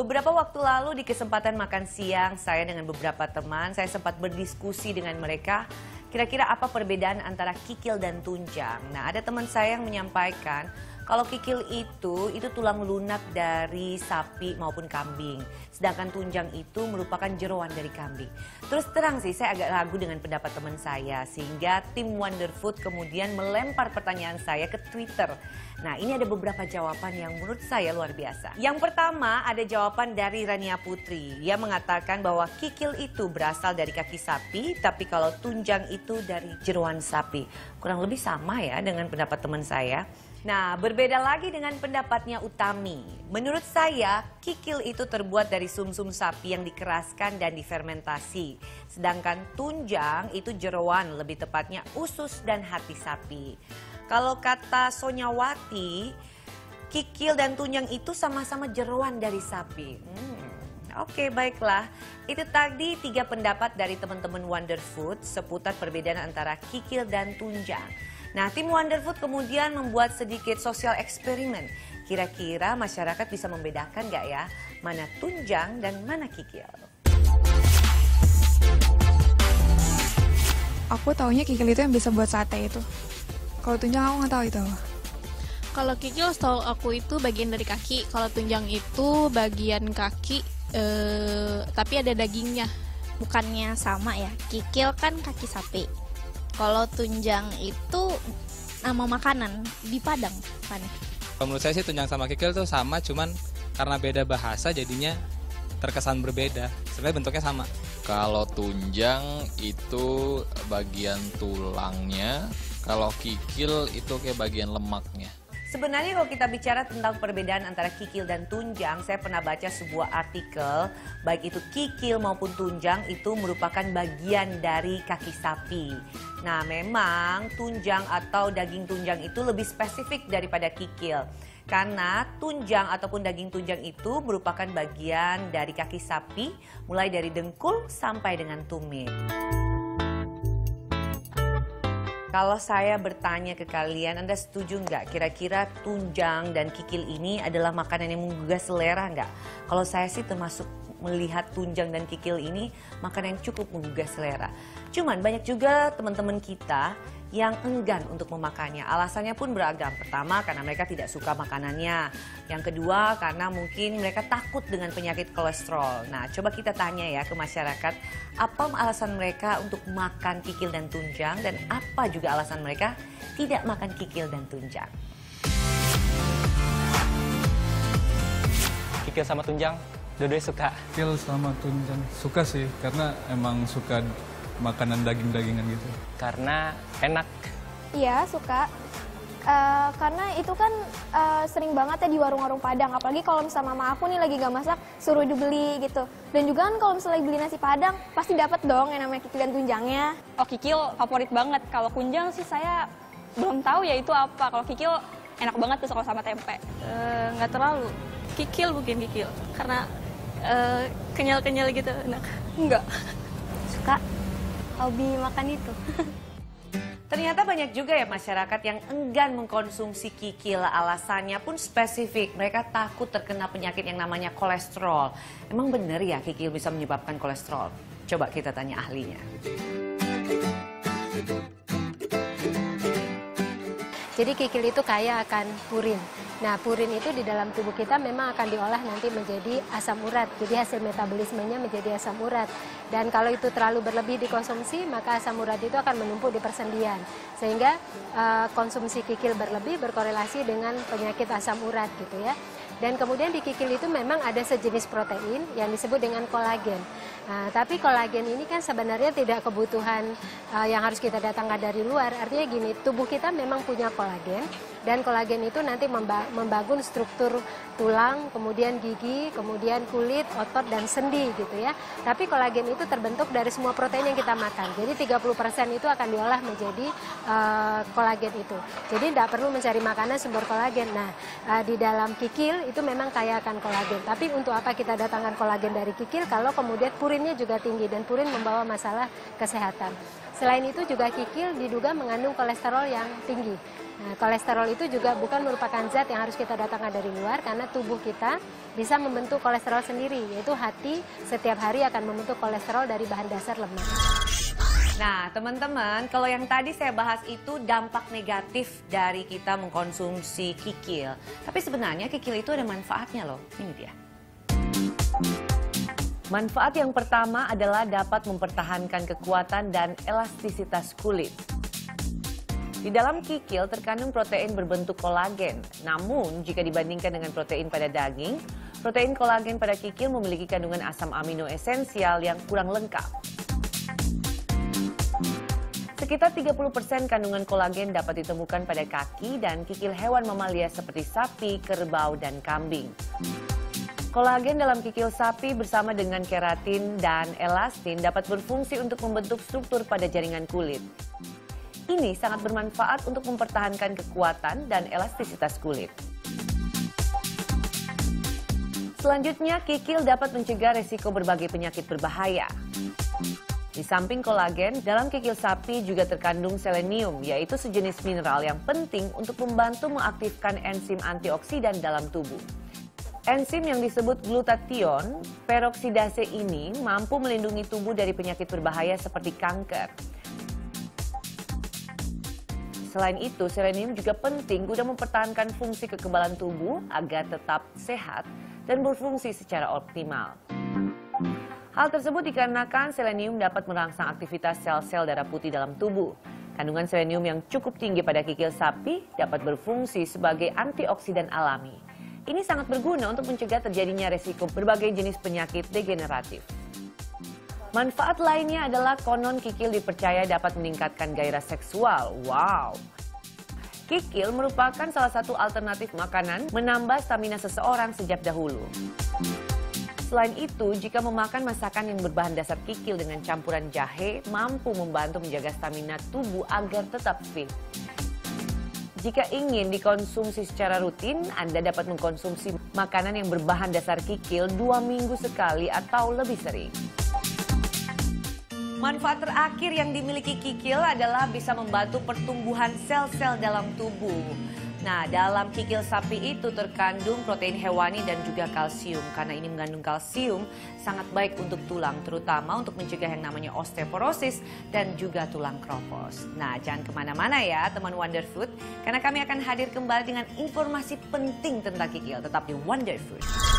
Beberapa waktu lalu di kesempatan makan siang saya dengan beberapa teman, saya sempat berdiskusi dengan mereka kira-kira apa perbedaan antara kikil dan tunjang. Nah, ada teman saya yang menyampaikan kalau kikil itu tulang lunak dari sapi maupun kambing. Sedangkan tunjang itu merupakan jeroan dari kambing. Terus terang sih saya agak ragu dengan pendapat teman saya. Sehingga tim Wonderfood kemudian melempar pertanyaan saya ke Twitter. Nah, ini ada beberapa jawaban yang menurut saya luar biasa. Yang pertama ada jawaban dari Rania Putri. Dia mengatakan bahwa kikil itu berasal dari kaki sapi, tapi kalau tunjang itu dari jeroan sapi. Kurang lebih sama ya dengan pendapat teman saya. Nah, berbeda lagi dengan pendapatnya Utami. Menurut saya, kikil itu terbuat dari sumsum sapi yang dikeraskan dan difermentasi. Sedangkan tunjang itu jeroan, lebih tepatnya usus dan hati sapi. Kalau kata Sonyawati, kikil dan tunjang itu sama-sama jeroan dari sapi. Oke, baiklah. Itu tadi 3 pendapat dari teman-teman Wonderfood seputar perbedaan antara kikil dan tunjang. Nah, tim Wonderfood kemudian membuat sedikit sosial eksperimen. Kira-kira masyarakat bisa membedakan nggak ya mana tunjang dan mana kikil? Aku taunya kikil itu yang bisa buat sate itu. Kalau tunjang aku nggak tahu itu. Kalau kikil setahu aku itu bagian dari kaki. Kalau tunjang itu bagian kaki, tapi ada dagingnya. Bukannya sama ya, kikil kan kaki sapi. Kalau tunjang itu nama makanan di Padang, kan? Menurut saya sih tunjang sama kikil tuh sama, cuman karena beda bahasa jadinya terkesan berbeda. Sebenarnya bentuknya sama. Kalau tunjang itu bagian tulangnya, kalau kikil itu kayak bagian lemaknya. Sebenarnya kalau kita bicara tentang perbedaan antara kikil dan tunjang, saya pernah baca sebuah artikel, baik itu kikil maupun tunjang itu merupakan bagian dari kaki sapi. Nah, memang tunjang atau daging tunjang itu lebih spesifik daripada kikil. Karena tunjang ataupun daging tunjang itu merupakan bagian dari kaki sapi, mulai dari dengkul sampai dengan tumit. Kalau saya bertanya ke kalian, Anda setuju nggak kira-kira tunjang dan kikil ini adalah makanan yang menggugah selera nggak? Kalau saya sih termasuk melihat tunjang dan kikil ini makanan yang cukup menggugah selera. Cuman banyak juga teman-teman kita yang enggan untuk memakannya. Alasannya pun beragam. Pertama, karena mereka tidak suka makanannya. Yang kedua, karena mungkin mereka takut dengan penyakit kolesterol. Nah, coba kita tanya ya ke masyarakat, apa alasan mereka untuk makan kikil dan tunjang dan apa juga alasan mereka tidak makan kikil dan tunjang. Kikil sama tunjang, dua-duanya suka. Kikil sama tunjang suka sih, karena emang suka makanan daging-dagingan gitu. Karena enak. Iya, suka. Karena itu kan sering banget ya di warung-warung Padang. Apalagi kalau misalnya mama aku nih lagi gak masak, suruh dibeli gitu. Dan juga kan kalau misalnya beli nasi Padang, pasti dapat dong yang namanya kikil dan tunjangnya. Oh, kikil favorit banget. Kalau kunjang sih saya belum tahu ya itu apa. Kalau kikil enak banget tuh kalau sama tempe. Nggak terlalu. Kikil mungkin kikil. Karena kenyal-kenyal gitu enak. Enggak. Suka. Hobi makan itu. Ternyata banyak juga ya masyarakat yang enggan mengkonsumsi kikil. Alasannya pun spesifik. Mereka takut terkena penyakit yang namanya kolesterol. Emang benar ya kikil bisa menyebabkan kolesterol? Coba kita tanya ahlinya. Jadi kikil itu kaya akan purin. Nah, purin itu di dalam tubuh kita memang akan diolah nanti menjadi asam urat. Jadi hasil metabolismenya menjadi asam urat. Dan kalau itu terlalu berlebih dikonsumsi, maka asam urat itu akan menumpuk di persendian. Sehingga konsumsi kikil berlebih berkorelasi dengan penyakit asam urat gitu ya. Dan kemudian di kikil itu memang ada sejenis protein yang disebut dengan kolagen. Nah, tapi kolagen ini kan sebenarnya tidak kebutuhan yang harus kita datangkan dari luar. Artinya gini, tubuh kita memang punya kolagen. Dan kolagen itu nanti membangun struktur tulang, kemudian gigi, kemudian kulit, otot, dan sendi gitu ya. Tapi kolagen itu terbentuk dari semua protein yang kita makan. Jadi 30% itu akan diolah menjadi kolagen itu. Jadi tidak perlu mencari makanan sumber kolagen. Nah, di dalam kikil itu memang kaya akan kolagen. Tapi untuk apa kita datangkan kolagen dari kikil kalau kemudian purinnya juga tinggi dan purin membawa masalah kesehatan. Selain itu juga kikil diduga mengandung kolesterol yang tinggi. Nah, kolesterol itu juga bukan merupakan zat yang harus kita datangkan dari luar karena tubuh kita bisa membentuk kolesterol sendiri, yaitu hati setiap hari akan membentuk kolesterol dari bahan dasar lemak. Nah, teman-teman, kalau yang tadi saya bahas itu dampak negatif dari kita mengkonsumsi kikil. Tapi sebenarnya kikil itu ada manfaatnya loh. Ini dia. Manfaat yang pertama adalah dapat mempertahankan kekuatan dan elastisitas kulit. Di dalam kikil terkandung protein berbentuk kolagen. Namun, jika dibandingkan dengan protein pada daging, protein kolagen pada kikil memiliki kandungan asam amino esensial yang kurang lengkap. Sekitar 30% kandungan kolagen dapat ditemukan pada kaki dan kikil hewan mamalia seperti sapi, kerbau, dan kambing. Kolagen dalam kikil sapi bersama dengan keratin dan elastin dapat berfungsi untuk membentuk struktur pada jaringan kulit. Ini sangat bermanfaat untuk mempertahankan kekuatan dan elastisitas kulit. Selanjutnya, kikil dapat mencegah resiko berbagai penyakit berbahaya. Di samping kolagen, dalam kikil sapi juga terkandung selenium, yaitu sejenis mineral yang penting untuk membantu mengaktifkan enzim antioksidan dalam tubuh. Enzim yang disebut glutathione peroksidase ini mampu melindungi tubuh dari penyakit berbahaya seperti kanker. Selain itu, selenium juga penting guna mempertahankan fungsi kekebalan tubuh agar tetap sehat dan berfungsi secara optimal. Hal tersebut dikarenakan selenium dapat merangsang aktivitas sel-sel darah putih dalam tubuh. Kandungan selenium yang cukup tinggi pada kikil sapi dapat berfungsi sebagai antioksidan alami. Ini sangat berguna untuk mencegah terjadinya resiko berbagai jenis penyakit degeneratif. Manfaat lainnya adalah konon kikil dipercaya dapat meningkatkan gairah seksual. Wow! Kikil merupakan salah satu alternatif makanan menambah stamina seseorang sejak dahulu. Selain itu, jika memakan masakan yang berbahan dasar kikil dengan campuran jahe, mampu membantu menjaga stamina tubuh agar tetap fit. Jika ingin dikonsumsi secara rutin, Anda dapat mengkonsumsi makanan yang berbahan dasar kikil 2 minggu sekali atau lebih sering. Manfaat terakhir yang dimiliki kikil adalah bisa membantu pertumbuhan sel-sel dalam tubuh. Nah, dalam kikil sapi itu terkandung protein hewani dan juga kalsium. Karena ini mengandung kalsium, sangat baik untuk tulang, terutama untuk mencegah yang namanya osteoporosis dan juga tulang kropos. Nah, jangan kemana-mana ya teman Wonder Food, karena kami akan hadir kembali dengan informasi penting tentang kikil. Tetap di Wonder Food.